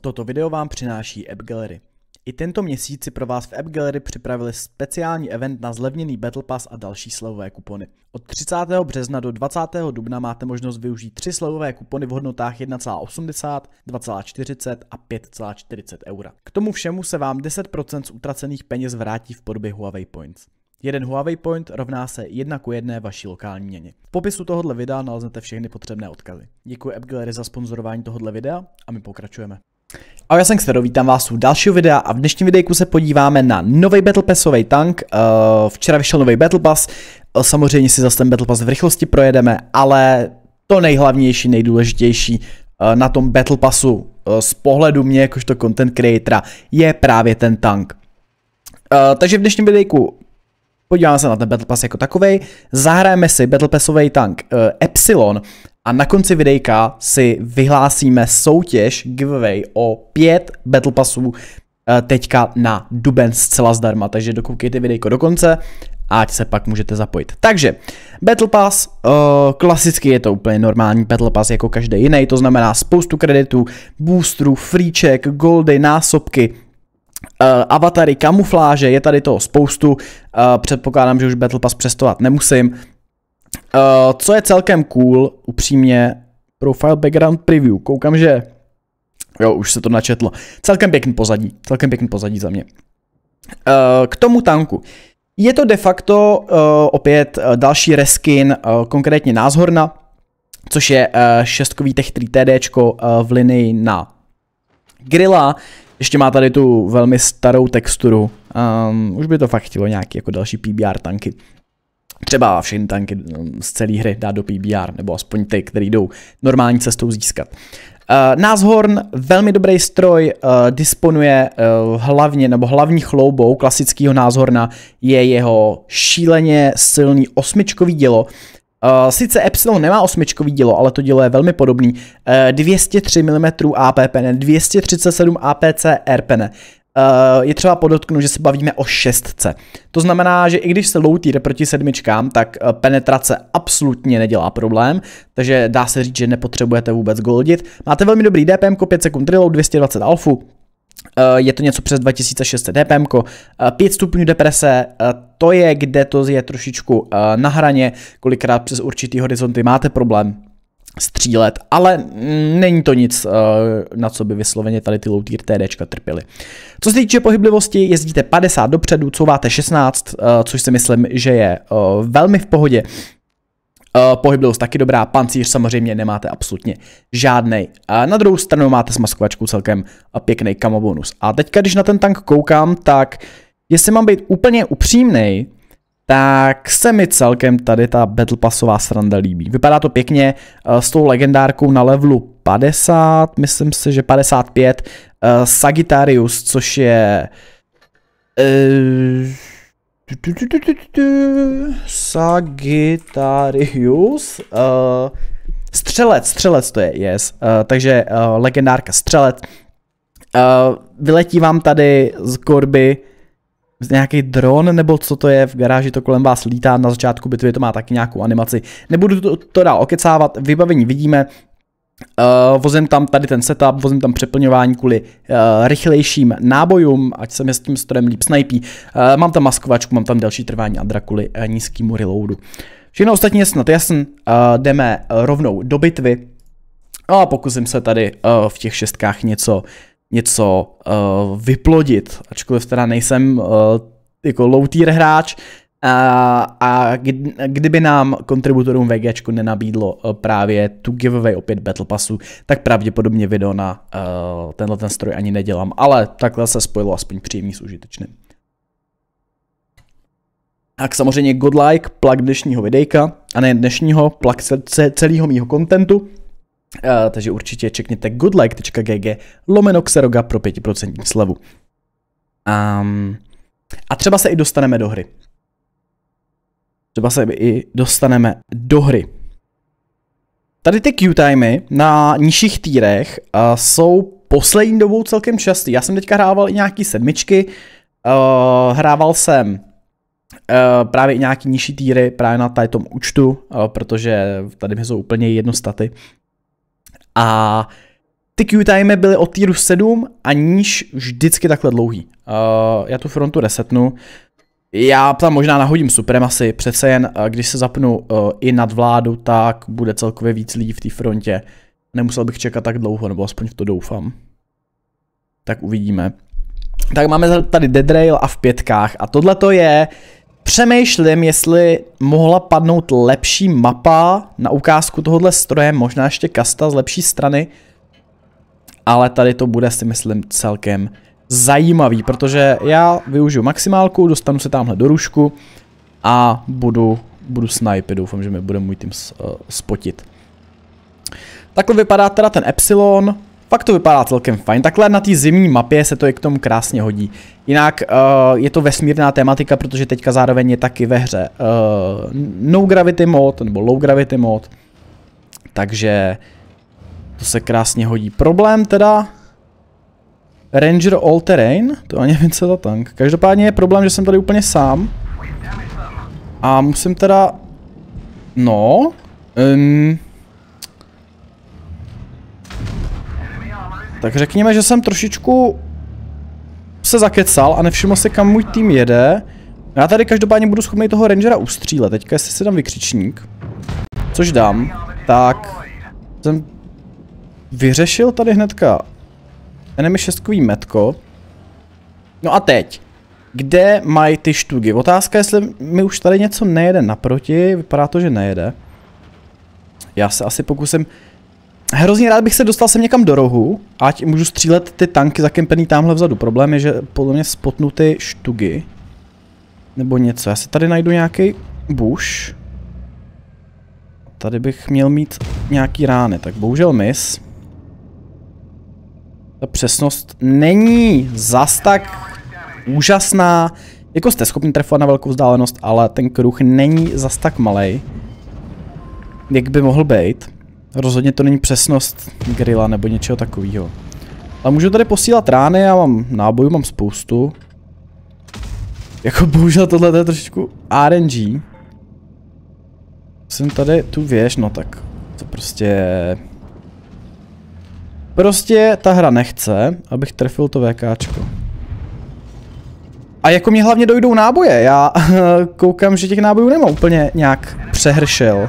Toto video vám přináší AppGallery. I tento měsíc si pro vás v AppGallery připravili speciální event na zlevněný Battle Pass a další slevové kupony. Od 30. března do 20. dubna máte možnost využít 3 slevové kupony v hodnotách 1,80, 2,40 a 5,40 eura. K tomu všemu se vám 10% z utracených peněz vrátí v podobě Huawei Points. Jeden Huawei Point rovná se 1:1 vaší lokální měně. V popisu tohoto videa naleznete všechny potřebné odkazy. Děkuji AppGallery za sponzorování tohoto videa a my pokračujeme. Ahoj, já jsem Xero, vítám vás u dalšího videa a v dnešním videjku se podíváme na nový Battle Passový tank. Včera vyšel nový Battle Pass, samozřejmě si zase ten Battle Pass v rychlosti projedeme, ale to nejhlavnější, nejdůležitější na tom Battle Passu z pohledu mě jakožto content creatora je právě ten tank. Takže v dnešním videjku podíváme se na ten Battle Pass jako takovej, zahrajeme si Battle Passový tank Epsilon a na konci videjka si vyhlásíme soutěž giveaway o 5 Battle Passů teďka na duben zcela zdarma, takže dokoukejte videjko do konce a ať se pak můžete zapojit. Takže Battle Pass, klasicky je to úplně normální Battle Pass jako každý jiný, to znamená spoustu kreditů, boostrů, freeček, goldy, násobky, avatary, kamufláže, je tady toho spoustu, předpokládám, že už Battle Pass přestovat nemusím. Co je celkem cool, upřímně, profile background preview, koukám, že jo, už se to načetlo, celkem pěkný pozadí za mě. K tomu tanku, je to de facto opět další reskin, konkrétně Nashorna, což je 6kový Tech 3 TDčko v linii na Grilla. Ještě má tady tu velmi starou texturu, už by to fakt chtělo nějaký jako další PBR tanky. Třeba všechny tanky z celé hry dát do PBR, nebo aspoň ty, které jdou normální cestou získat. Nashorn, velmi dobrý stroj, disponuje hlavní chloubou klasického Nashorna je jeho šíleně silný 8čkový dělo. Sice Epsilon nemá 8čkový dělo, ale to dělo je velmi podobný. 203 mm AP pene, 237 APC R pene. Je třeba podotknout, že se bavíme o 6. To znamená, že i když se low tier proti 7, tak penetrace absolutně nedělá problém, takže dá se říct, že nepotřebujete vůbec goldit. Máte velmi dobrý DPM, 5 sekund reload, 220 alfu. Je to něco přes 2600 DPM, 5 stupňů deprese, to je, kde to je trošičku na hraně, kolikrát přes určitý horizonty máte problém střílet, ale není to nic, na co by vysloveně tady ty low tier TDčka trpěly. Co se týče pohyblivosti, jezdíte 50 dopředu, couváte 16, což si myslím, že je velmi v pohodě. Pohyblivost taky dobrá, pancíř samozřejmě nemáte absolutně žádnej. Na druhou stranu máte s maskovačkou celkem pěkný camo bonus. A teďka, když na ten tank koukám, tak jestli mám být úplně upřímnej, tak se mi celkem tady ta Battle Passová sranda líbí. Vypadá to pěkně s tou legendárkou na levelu 50, myslím si, že 55, Sagittarius, což je Sagittarius, střelec to je, yes. Takže legendárka střelec. Vyletí vám tady z korby nějaký dron, nebo co to je, v garáži to kolem vás lítá, na začátku bitvy to má taky nějakou animaci. Nebudu to dál okecávat, vybavení vidíme. Vozím tam tady ten setup, vozím tam přeplňování kvůli rychlejším nábojům, ať se mi s tím strojem líp snajpí. Mám tam maskovačku, mám tam delší trvání adra kvůli nízkému reloadu. Všechno ostatní je snad jasný, jdeme rovnou do bitvy. A pokusím se tady v těch 6kách něco vyplodit, ačkoliv teda nejsem jako low tier hráč a kdyby nám kontributorům VGčko nenabídlo právě tu giveaway opět Battle Passu, tak pravděpodobně video na tenhle ten stroj ani nedělám, ale takhle se spojilo aspoň příjemný s užitečným. Tak samozřejmě godlike, plug dnešního videjka, a ne dnešního, plug celého mýho kontentu. Takže určitě čekněte godlike.gg/Xeroga pro 5% slevu. A třeba se i dostaneme do hry. Tady ty Q-timey na nižších týrech jsou poslední dobou celkem častý. Já jsem teďka hrával i nějaký 7, hrával jsem právě i nějaký nižší týry právě na tady tom účtu, protože tady jsou úplně jednostaty. A ty queue timey byly od tieru 7 a níž vždycky takhle dlouhý. Já tu frontu resetnu. Já tam možná nahodím supremacy, přece jen když se zapnu i nad vládu, tak bude celkově víc lidí v té frontě. Nemusel bych čekat tak dlouho, nebo aspoň v to doufám. Tak uvidíme. Tak máme tady Dead Rail a v 5. A tohle to je... Přemýšlím, jestli mohla padnout lepší mapa na ukázku tohohle stroje, možná ještě kasta z lepší strany. Ale tady to bude, si myslím, celkem zajímavý, protože já využiju maximálku, dostanu se tamhle do rušku a budu snipit, doufám, že mi bude můj tým spotit. Takhle vypadá teda ten Epsilon, fakt to vypadá celkem fajn, takhle na té zimní mapě se to i k tomu krásně hodí. Jinak je to vesmírná tematika, protože teďka zároveň je taky ve hře no gravity mod, nebo low gravity mod, takže to se krásně hodí. Problém teda Ranger All Terrain, to ani nevím, co je za tank. Každopádně je problém, že jsem tady úplně sám. A musím teda... No... Tak řekněme, že jsem trošičku se zakecal a nevšiml si, kam můj tým jede. Já tady každopádně budu schopný toho Rangera ustřílet. Teďka jestli si dám vykřičník, což dám, tak jsem vyřešil tady hnedka enemy 6kový metko. No a teď, kde mají ty štugy? Otázka, jestli mi už tady něco nejede naproti, vypadá to, že nejede. Já se asi pokusím... Hrozně rád bych se dostal sem někam do rohu, ať můžu střílet ty tanky zakempený tamhle vzadu. Problém je, že podle mě spotnu ty štugy. Nebo něco, já si tady najdu nějaký bush. Tady bych měl mít nějaký rány, tak bohužel miss. Ta přesnost není zas tak úžasná. Jako jste schopni trefovat na velkou vzdálenost, ale ten kruh není zas tak malej, jak by mohl být. Rozhodně to není přesnost grilla nebo něčeho takového. Ale můžu tady posílat rány, já mám nábojů, mám spoustu. Jako bohužel tohle je trošičku RNG. Jsem tady tu věž, no tak to prostě ta hra nechce, abych trefil to VKčko. A jako mě hlavně dojdou náboje, já koukám, že těch nábojů nemám úplně nějak přehršel.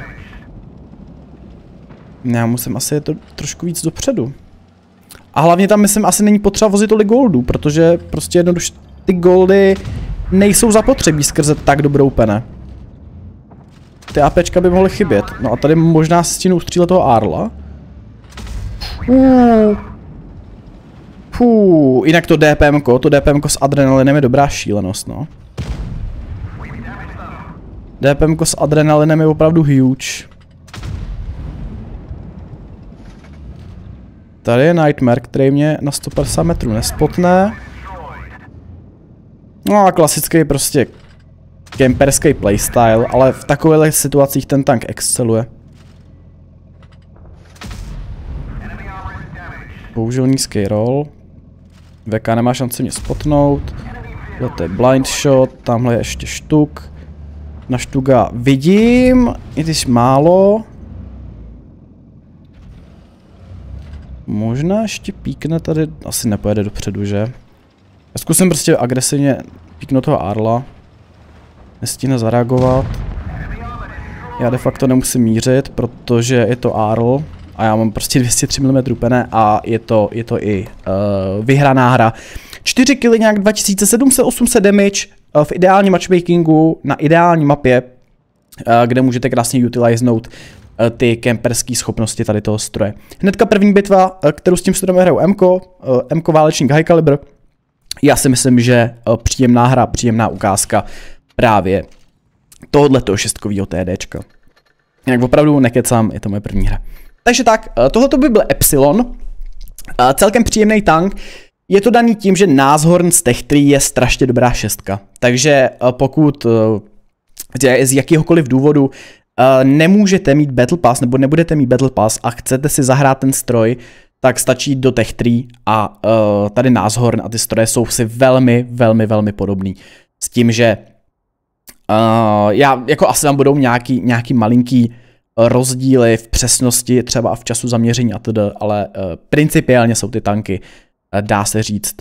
Já musím asi to trošku víc dopředu. A hlavně tam myslím asi není potřeba vozit tolik goldů, protože prostě jednoduše ty goldy nejsou zapotřebí skrze tak dobrou pene. Ty APčka by mohly chybět. No a tady možná stínu ustřílet toho Arla. Jinak to DPMko s adrenalinem je dobrá šílenost, no. DPMko s adrenalinem je opravdu huge. Tady je Nightmare, který mě na 150 metrů nespotne. No a klasický prostě kemperský playstyle, ale v takových situacích ten tank exceluje. Bohužel nízký roll. VK nemá šanci mě spotnout. To je blind shot, tamhle je ještě štuk. Na štuga vidím, i když málo. Možná ještě píkne tady, asi nepojede dopředu, že? Já zkusím prostě agresivně píknout toho Arla. Nestíhne zareagovat. Já de facto nemusím mířit, protože je to Arl. A já mám prostě 203 mm pene a je to i vyhraná hra. 4 killy, nějak 2700-800 damage v ideálním matchmakingu na ideální mapě, kde můžete krásně utiliznout ty kemperské schopnosti tady toho stroje. Hnedka první bitva, kterou s tím strojem hraju MK válečník high caliber. Já si myslím, že příjemná hra, příjemná ukázka právě tohoto 6kového TDčka. Jak opravdu nekecám, je to moje první hra. Takže tak, tohleto by byl Epsilon. Celkem příjemný tank. Je to daný tím, že Nashorn z Tech 3 je strašně dobrá šestka. Takže pokud z jakéhokoliv důvodu nemůžete mít Battle Pass nebo nebudete mít Battle Pass a chcete si zahrát ten stroj, tak stačí do Tech 3 a tady Nashorn a ty stroje jsou si velmi podobný. S tím, že já jako asi tam budou nějaký malinký rozdíly v přesnosti, třeba v času zaměření atd., ale principiálně jsou ty tanky, dá se říct,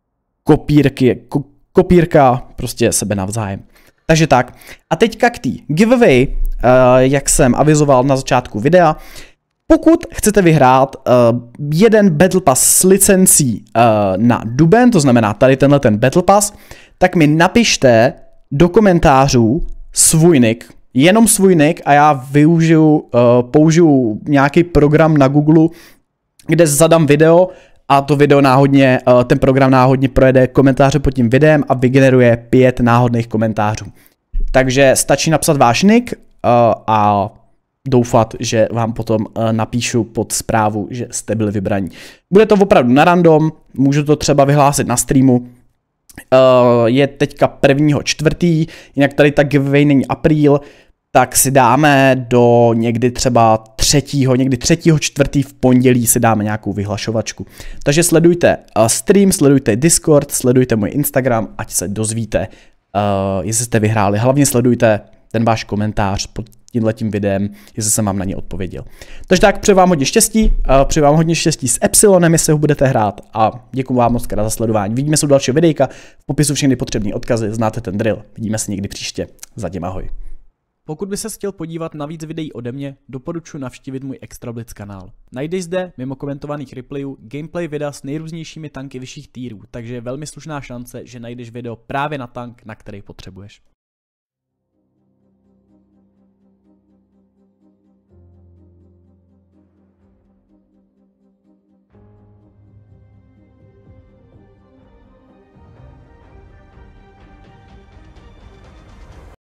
kopírka prostě sebe navzájem. Takže tak. A teďka k té giveaway, jak jsem avizoval na začátku videa. Pokud chcete vyhrát jeden Battle Pass s licencí na duben, to znamená tady tenhle ten Battle Pass, tak mi napište do komentářů svůj nick, jenom svůj nick a já použiju nějaký program na Google, kde zadám video a to video náhodně, ten program náhodně projede komentáře pod tím videem a vygeneruje 5 náhodných komentářů. Takže stačí napsat váš nick a doufat, že vám potom napíšu pod zprávu, že jste byli vybraní. Bude to opravdu na random, můžu to třeba vyhlásit na streamu. Je teďka 1.4., jinak tady ta giveaway není apríl, tak si dáme do někdy třeba 3.4. v pondělí si dáme nějakou vyhlašovačku. Takže sledujte stream, sledujte Discord, sledujte můj Instagram, ať se dozvíte, jestli jste vyhráli. Hlavně sledujte ten váš komentář pod tímhletím videem, jestli jsem vám na ně odpověděl. Takže tak, přeji vám hodně štěstí, s Epsilonem, jestli ho budete hrát a děkuji vám moc krát za sledování. Vidíme se u dalšího videjka, v popisu všechny potřebné odkazy, znáte ten drill. Vidíme se někdy příště. Zatím ahoj. Pokud by se chtěl podívat na víc videí ode mě, doporučuji navštívit můj ExtraBlitz kanál. Najdeš zde, mimo komentovaných replayů, gameplay videa s nejrůznějšími tanky vyšších tírů, takže je velmi slušná šance, že najdeš video právě na tank, na který potřebuješ.